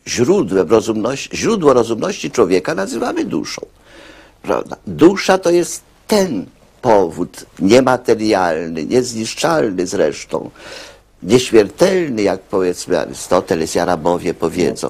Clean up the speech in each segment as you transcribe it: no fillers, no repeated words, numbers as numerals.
źródło rozumności człowieka nazywamy duszą. Prawda? Dusza to jest ten powód niematerialny, niezniszczalny zresztą, nieśmiertelny, jak powiedzmy Arystoteles i Arabowie powiedzą,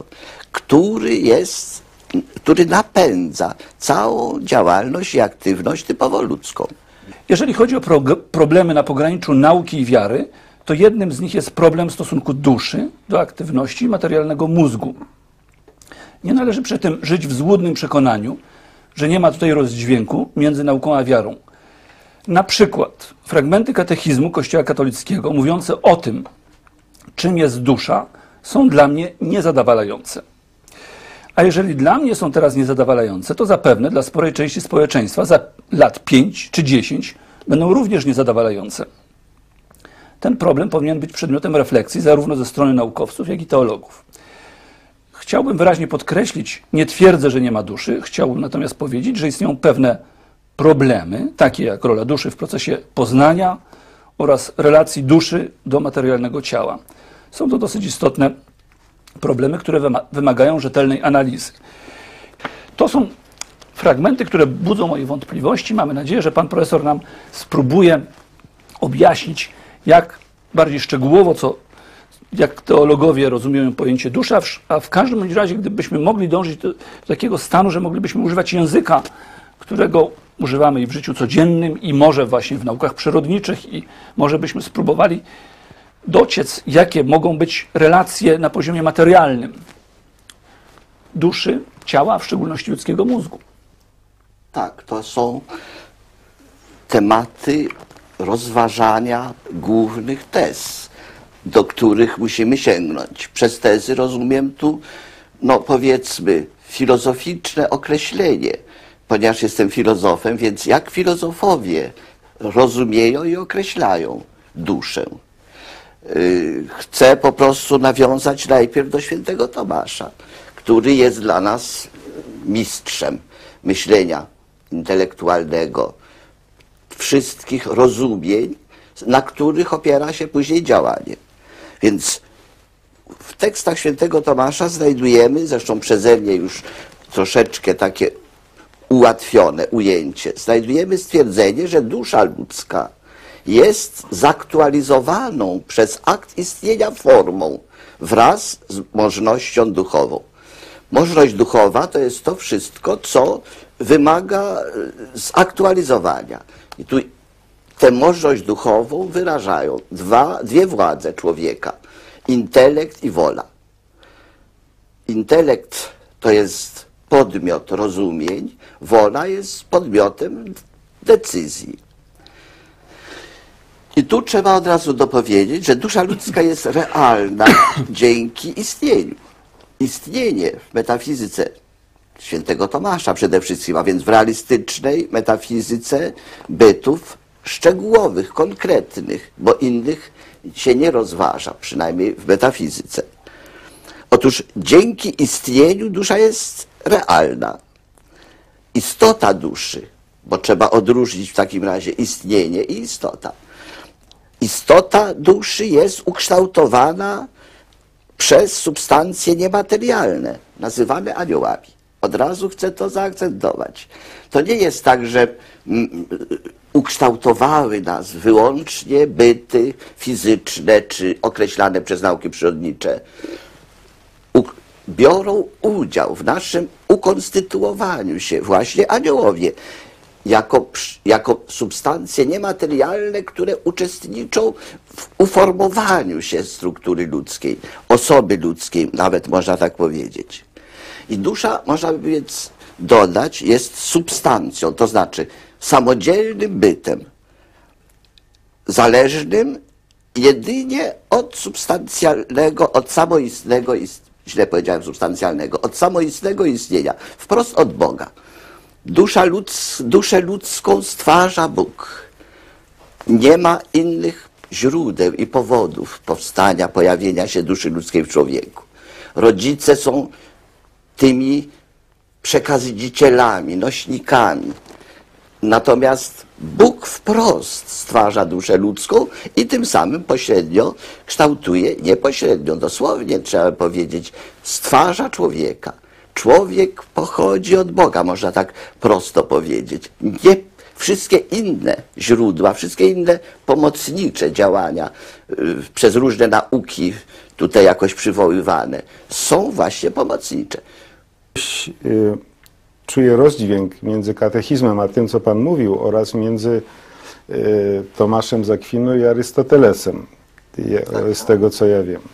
który napędza całą działalność i aktywność typowo ludzką. Jeżeli chodzi o problemy na pograniczu nauki i wiary, to jednym z nich jest problem stosunku duszy do aktywności materialnego mózgu. Nie należy przy tym żyć w złudnym przekonaniu, że nie ma tutaj rozdźwięku między nauką a wiarą. Na przykład fragmenty katechizmu Kościoła katolickiego mówiące o tym, czym jest dusza, są dla mnie niezadowalające. A jeżeli dla mnie są teraz niezadowalające, to zapewne dla sporej części społeczeństwa za lat 5 czy 10 będą również niezadowalające. Ten problem powinien być przedmiotem refleksji zarówno ze strony naukowców, jak i teologów. Chciałbym wyraźnie podkreślić, nie twierdzę, że nie ma duszy, chciałbym natomiast powiedzieć, że istnieją pewne problemy, takie jak rola duszy w procesie poznania oraz relacji duszy do materialnego ciała. Są to dosyć istotne problemy, które wymagają rzetelnej analizy. To są fragmenty, które budzą moje wątpliwości. Mamy nadzieję, że pan profesor nam spróbuje objaśnić, jak bardziej szczegółowo, jak teologowie rozumieją pojęcie dusza, a w każdym bądź razie, gdybyśmy mogli dążyć do takiego stanu, że moglibyśmy używać języka, którego używamy i w życiu codziennym, i może właśnie w naukach przyrodniczych, i może byśmy spróbowali dociec, jakie mogą być relacje na poziomie materialnym duszy, ciała, a w szczególności ludzkiego mózgu. Tak, to są tematy rozważania głównych tez, do których musimy sięgnąć. Przez tezy rozumiem tu, no powiedzmy, filozoficzne określenie, ponieważ jestem filozofem, więc jak filozofowie rozumieją i określają duszę. Chcę po prostu nawiązać najpierw do świętego Tomasza, który jest dla nas mistrzem myślenia intelektualnego, wszystkich rozumień, na których opiera się później działanie. Więc w tekstach świętego Tomasza znajdujemy, zresztą przeze mnie już troszeczkę takie ułatwione ujęcie, znajdujemy stwierdzenie, że dusza ludzka jest zaktualizowaną przez akt istnienia formą wraz z możnością duchową. Możność duchowa to jest to wszystko, co wymaga zaktualizowania. I tu tę możność duchową wyrażają dwie władze człowieka. Intelekt i wola. Intelekt to jest podmiot rozumień, wola jest podmiotem decyzji. I tu trzeba od razu dopowiedzieć, że dusza ludzka jest realna dzięki istnieniu. Istnienie w metafizyce świętego Tomasza przede wszystkim, a więc w realistycznej metafizyce bytów szczegółowych, konkretnych, bo innych się nie rozważa, przynajmniej w metafizyce. Otóż dzięki istnieniu dusza jest realna. Istota duszy, bo trzeba odróżnić w takim razie istnienie i istota. Istota duszy jest ukształtowana przez substancje niematerialne, nazywane aniołami. Od razu chcę to zaakcentować. To nie jest tak, że ukształtowały nas wyłącznie byty fizyczne czy określane przez nauki przyrodnicze. Biorą udział w naszym ukonstytuowaniu się właśnie aniołowie jako substancje niematerialne, które uczestniczą w uformowaniu się struktury ludzkiej, osoby ludzkiej, nawet można tak powiedzieć. I dusza, można by więc dodać, jest substancją, to znaczy samodzielnym bytem, zależnym jedynie od substancjalnego, od samoistnego, źle powiedziałem substancjalnego, od samoistnego istnienia, wprost od Boga. Duszę ludzką stwarza Bóg. Nie ma innych źródeł i powodów powstania, pojawienia się duszy ludzkiej w człowieku. Rodzice są tymi przekazicielami, nośnikami Natomiast Bóg wprost stwarza duszę ludzką i tym samym pośrednio kształtuje, nie pośrednio, dosłownie trzeba powiedzieć, stwarza człowieka. Człowiek pochodzi od Boga, można tak prosto powiedzieć. Nie wszystkie inne źródła, wszystkie inne pomocnicze działania przez różne nauki tutaj jakoś przywoływane są właśnie pomocnicze. Czuję rozdźwięk między katechizmem a tym, co Pan mówił, oraz między Tomaszem z Akwinu i Arystotelesem, z tego, co ja wiem.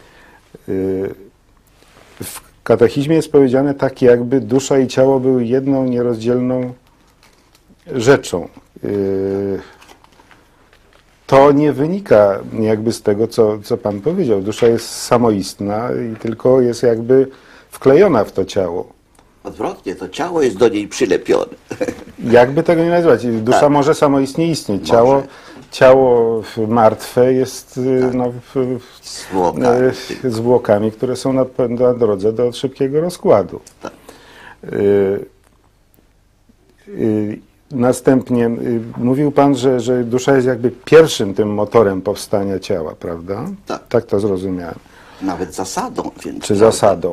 W katechizmie jest powiedziane tak, jakby dusza i ciało były jedną nierozdzielną rzeczą. To nie wynika jakby z tego, co Pan powiedział. Dusza jest samoistna i tylko jest jakby wklejona w to ciało. Odwrotnie, to ciało jest do niej przylepione. Jakby tego nie nazywać. Dusza Tak. może samoistnie istnieć. Może. Ciało martwe jest no, Zwłokami. zwłokami, które są na drodze do szybkiego rozkładu. Tak. Następnie mówił Pan, że dusza jest jakby pierwszym tym motorem powstania ciała, prawda? Tak. Tak to zrozumiałem. Nawet zasadą. Więc Czy zasadą.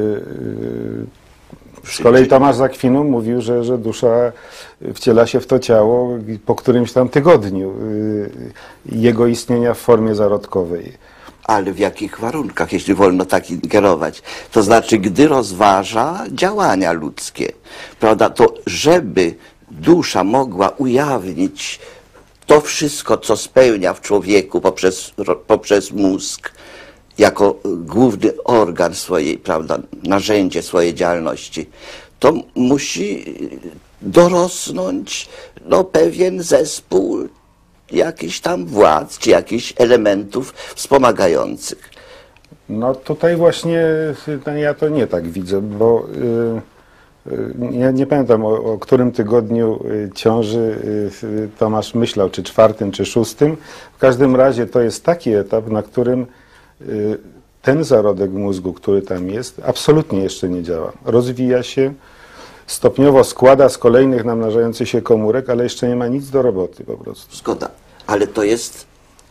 Z kolei Tomasz z Akwinu mówił, że dusza wciela się w to ciało po którymś tam tygodniu jego istnienia w formie zarodkowej. Ale w jakich warunkach, jeśli wolno tak ingerować? To znaczy, gdy rozważa działania ludzkie, prawda, to żeby dusza mogła ujawnić to wszystko, co spełnia w człowieku poprzez mózg, jako główny organ swojej, prawda, narzędzie swojej działalności, to musi dorosnąć no, pewien zespół jakichś tam władz, czy jakichś elementów wspomagających. No tutaj właśnie ja to nie tak widzę, bo ja nie pamiętam o którym tygodniu ciąży Tomasz myślał, czy 4., czy 6. W każdym razie to jest taki etap, na którym ten zarodek mózgu, który tam jest, absolutnie jeszcze nie działa. Rozwija się, stopniowo składa z kolejnych namnażających się komórek, ale jeszcze nie ma nic do roboty po prostu. Zgoda, ale to jest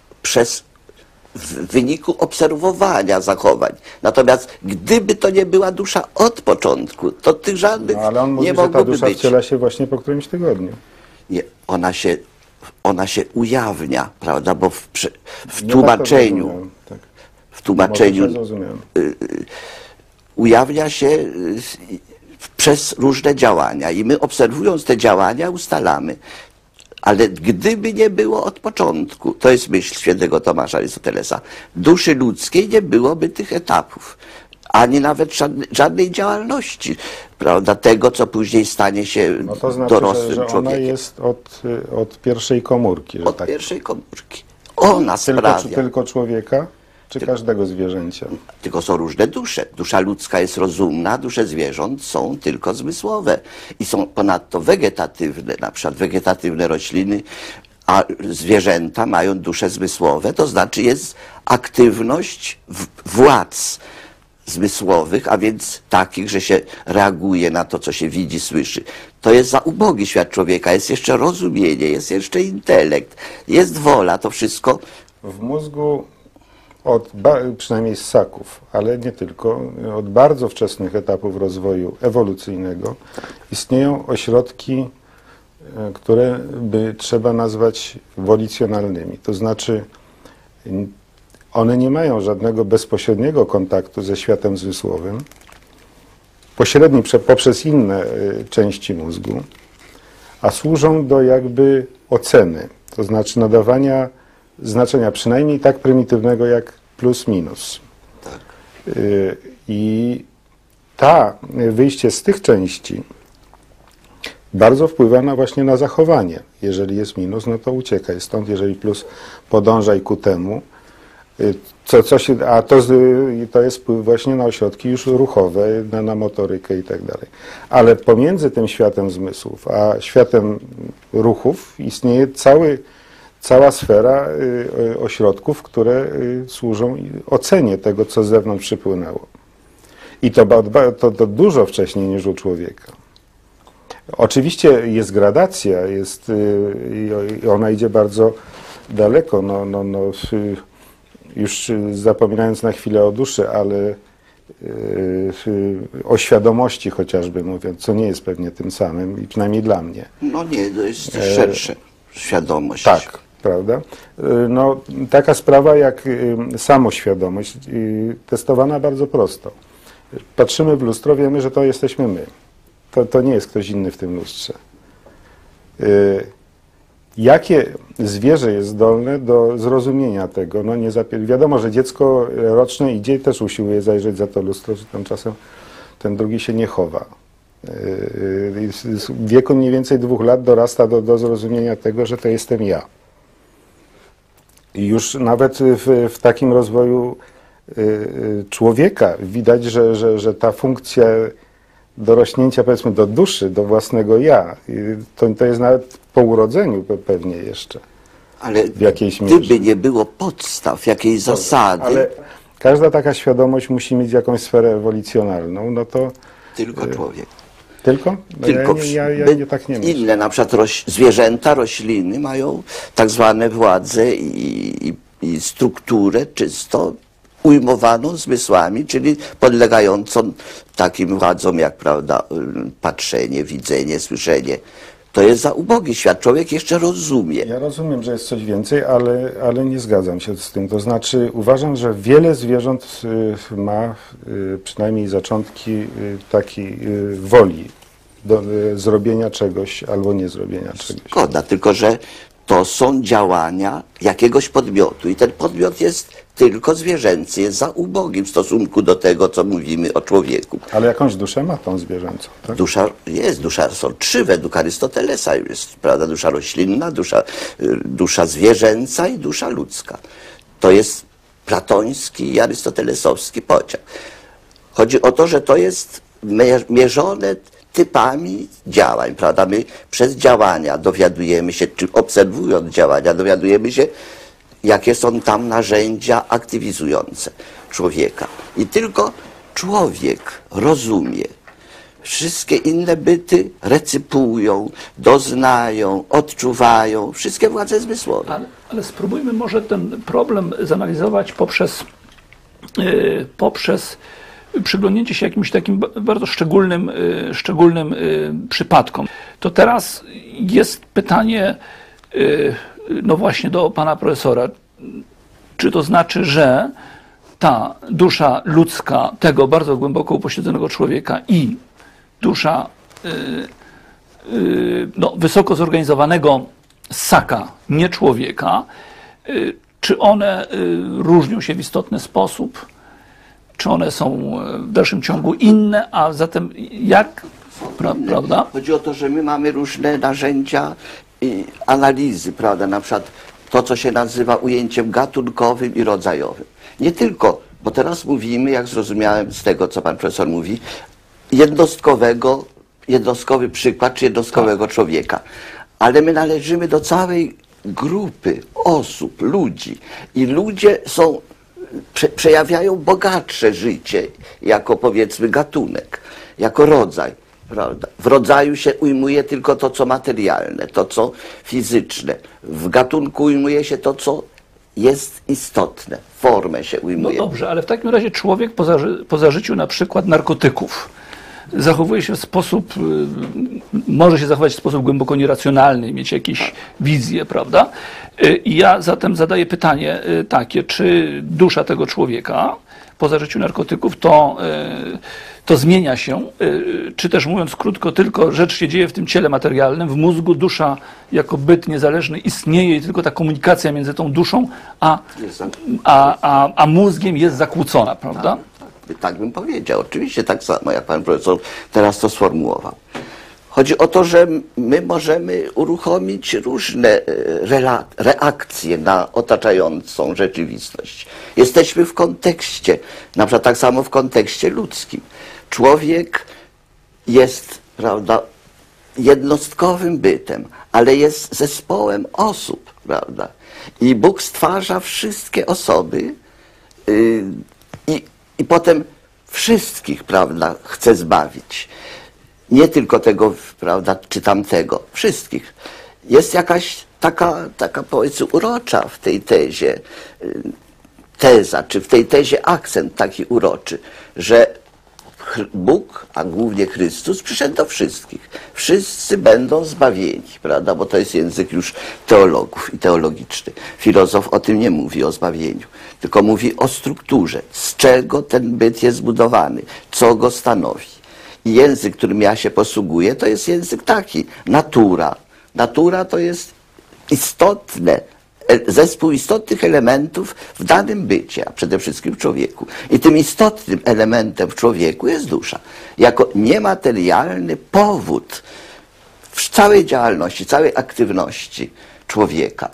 w wyniku obserwowania zachowań. Natomiast gdyby to nie była dusza od początku, to tych żadnych No, ale on mówi, nie że ta mogłoby dusza być. wciela się właśnie po którymś tygodniu. Nie, ona się ujawnia, prawda, bo w Nie tłumaczeniu, tak to zrozumiałem, tak. w tłumaczeniu Może źle zrozumiałem. ujawnia się przez różne działania i my obserwując te działania ustalamy. Ale gdyby nie było od początku, to jest myśl świętego Tomasza Arystotelesa, duszy ludzkiej nie byłoby tych etapów, ani nawet żadnej działalności, prawda, tego, co później stanie się No to znaczy, dorosłym że ona człowiekiem. jest od pierwszej komórki. Że Od tak. pierwszej komórki. Ona sprawia. Tylko człowieka, czy każdego zwierzęcia? Tylko są różne dusze. Dusza ludzka jest rozumna, dusze zwierząt są tylko zmysłowe i są ponadto wegetatywne, na przykład wegetatywne rośliny, a zwierzęta mają dusze zmysłowe, to znaczy jest aktywność władz zmysłowych, a więc takich, że się reaguje na to, co się widzi, słyszy. To jest za ubogi świat człowieka, jest jeszcze rozumienie, jest jeszcze intelekt, jest wola, to wszystko. W mózgu przynajmniej z ssaków, ale nie tylko, od bardzo wczesnych etapów rozwoju ewolucyjnego istnieją ośrodki, które by trzeba nazwać wolicjonalnymi. To znaczy one nie mają żadnego bezpośredniego kontaktu ze światem zmysłowym, pośredni poprzez inne części mózgu, a służą do jakby oceny, to znaczy nadawania znaczenia przynajmniej tak prymitywnego jak plus minus. Tak. I wyjście z tych części bardzo wpływa właśnie na zachowanie. Jeżeli jest minus, no to uciekaj stąd, jeżeli plus, podążaj ku temu. To jest wpływ właśnie na ośrodki już ruchowe, na motorykę i tak dalej. Ale pomiędzy tym światem zmysłów a światem ruchów istnieje cała sfera ośrodków, które służą ocenie tego, co z zewnątrz przypłynęło. I to dużo wcześniej niż u człowieka. Oczywiście jest gradacja, i ona idzie bardzo daleko, już zapominając na chwilę o duszy, ale o świadomości chociażby mówiąc, co nie jest pewnie tym samym, i przynajmniej dla mnie. No nie, to jest szersze. Świadomość. Tak, prawda? No, taka sprawa jak samoświadomość, testowana bardzo prosto. Patrzymy w lustro, wiemy, że to jesteśmy my. To nie jest ktoś inny w tym lustrze. Jakie zwierzę jest zdolne do zrozumienia tego? No nie wiadomo, że dziecko roczne idzie i też usiłuje zajrzeć za to lustro, że tam czasem ten drugi się nie chowa. W wieku mniej więcej 2 lat dorasta do zrozumienia tego, że to jestem ja. I już nawet w takim rozwoju człowieka widać, że ta funkcja dorośnięcia, powiedzmy, do duszy, do własnego ja, to jest nawet po urodzeniu pewnie jeszcze. Ale w jakiejś mierze. gdyby nie było podstaw, jakiejś zasady... Ale każda taka świadomość musi mieć jakąś sferę ewolucjonalną, no to... Tylko człowiek. Tylko? No Tylko ja nie tak nie myślę. inne, na przykład zwierzęta, rośliny mają tak zwane władze i strukturę czysto ujmowaną zmysłami, czyli podlegającą takim władzom jak, prawda, patrzenie, widzenie, słyszenie. To jest za ubogi świat. Człowiek jeszcze rozumie. Ja rozumiem, że jest coś więcej, ale nie zgadzam się z tym. To znaczy uważam, że wiele zwierząt ma przynajmniej zaczątki takiej woli do zrobienia czegoś albo nie zrobienia czegoś. Szkoda, tylko że to są działania jakiegoś podmiotu i ten podmiot jest tylko zwierzęcy, jest za ubogim w stosunku do tego, co mówimy o człowieku. Ale jakąś duszę ma tą zwierzęcą, tak? Dusza są 3 według Arystotelesa, jest, prawda, dusza roślinna, dusza zwierzęca i dusza ludzka. To jest platoński i arystotelesowski podział. Chodzi o to, że to jest mierzone typami działań, prawda? My przez działania dowiadujemy się, czy obserwując działania, dowiadujemy się, jakie są tam narzędzia aktywizujące człowieka. I tylko człowiek rozumie. Wszystkie inne byty recypują, doznają, odczuwają. Wszystkie władze zmysłowe. Ale spróbujmy może ten problem zanalizować poprzez przyglądnięcie się jakimś takim bardzo szczególnym przypadkom. To teraz jest pytanie, no właśnie do pana profesora. Czy to znaczy, że ta dusza ludzka tego bardzo głęboko upośledzonego człowieka i dusza no, wysoko zorganizowanego ssaka, nie człowieka, czy one różnią się w istotny sposób? Czy one są w dalszym ciągu inne, a zatem jak, prawda? Chodzi o to, że my mamy różne narzędzia i analizy, prawda, na przykład to, co się nazywa ujęciem gatunkowym i rodzajowym. Nie tylko, bo teraz mówimy, jak zrozumiałem z tego, co pan profesor mówi, jednostkowy przykład, czy jednostkowego człowieka. Ale my należymy do całej grupy osób, ludzi. I ludzie przejawiają bogatsze życie jako, powiedzmy, gatunek, jako rodzaj, prawda? W rodzaju się ujmuje tylko to, co materialne, to, co fizyczne. W gatunku ujmuje się to, co jest istotne. Formę się ujmuje. No dobrze, ale w takim razie człowiek po zażyciu na przykład narkotyków zachowuje się w sposób, może się zachować w sposób głęboko nieracjonalny, mieć jakieś wizje, prawda? I ja zatem zadaję pytanie takie, czy dusza tego człowieka po zażyciu narkotyków to zmienia się, czy też mówiąc krótko, tylko rzecz się dzieje w tym ciele materialnym, w mózgu dusza jako byt niezależny istnieje i tylko ta komunikacja między tą duszą a mózgiem jest zakłócona, prawda? Tak bym powiedział. Oczywiście tak samo, jak pan profesor teraz to sformułował. Chodzi o to, że my możemy uruchomić różne reakcje na otaczającą rzeczywistość. Jesteśmy w kontekście, na przykład tak samo w kontekście ludzkim. Człowiek jest, prawda, jednostkowym bytem, ale jest zespołem osób, prawda? I Bóg stwarza wszystkie osoby i potem wszystkich, prawda, chce zbawić. nie tylko tego, prawda, czy tamtego, wszystkich. Jest jakaś taka powiedzmy urocza w tej tezie, teza, czy w tej tezie akcent taki uroczy, że Bóg, a głównie Chrystus, przyszedł do wszystkich. Wszyscy będą zbawieni, prawda? Bo to jest język już teologów i teologiczny. Filozof o tym nie mówi, o zbawieniu, tylko mówi o strukturze, z czego ten byt jest zbudowany, co go stanowi. I język, którym ja się posługuję, to jest język taki, natura. Natura to jest istotne, zespół istotnych elementów w danym bycie, a przede wszystkim w człowieku. I tym istotnym elementem w człowieku jest dusza. Jako niematerialny powód w całej działalności, całej aktywności człowieka.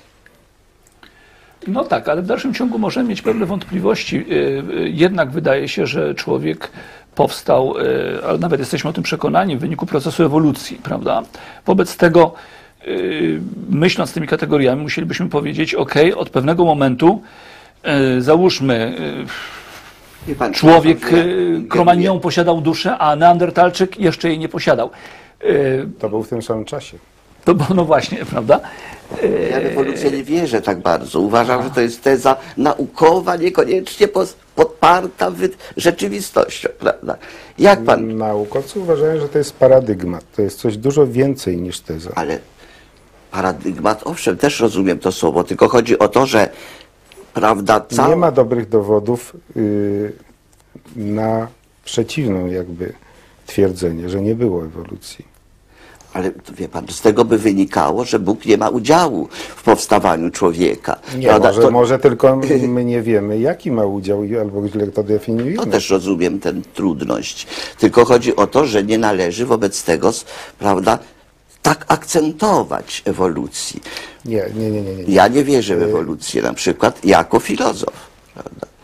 No tak, ale w dalszym ciągu możemy mieć pewne wątpliwości. Jednak wydaje się, że człowiek powstał, ale nawet jesteśmy o tym przekonani, w wyniku procesu ewolucji, prawda? Wobec tego, myśląc tymi kategoriami, musielibyśmy powiedzieć, ok, od pewnego momentu, załóżmy, Wie pan, człowiek nie, Kromagnon posiadał duszę, a Neandertalczyk jeszcze jej nie posiadał. To był w tym samym czasie. To było, no właśnie, prawda? Ja w ewolucję nie wierzę tak bardzo. Uważam, że to jest teza naukowa, niekoniecznie podparta rzeczywistością, prawda? Jak pan... Naukowcy uważają, że to jest paradygmat. To jest coś dużo więcej niż teza. Ale paradygmat, owszem, też rozumiem to słowo, tylko chodzi o to, że prawda Nie ma dobrych dowodów na przeciwną jakby twierdzenie, że nie było ewolucji. Ale wie pan, z tego by wynikało, że Bóg nie ma udziału w powstawaniu człowieka. Nie, prawda? może tylko my nie wiemy, jaki ma udział albo źle to definiujemy. No też rozumiem tę trudność. Tylko chodzi o to, że nie należy wobec tego, prawda, tak akcentować ewolucji. Nie. Ja nie wierzę w ewolucję na przykład jako filozof. Prawda?